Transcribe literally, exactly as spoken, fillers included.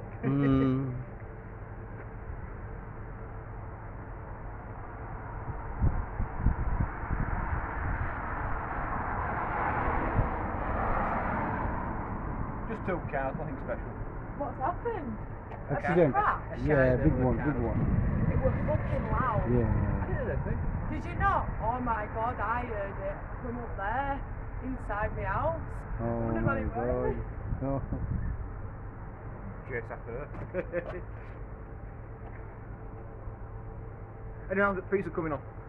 it. Mm. Just two cars, nothing special. What's happened? Accident. Crash? Yeah, big one, big one. It was fucking loud. Yeah. I didn't hear anything. Did you not? Oh my god, I heard it from up there, inside my house. Oh Wouldn't my have got god. it No. Chase after her. And now the police are coming on.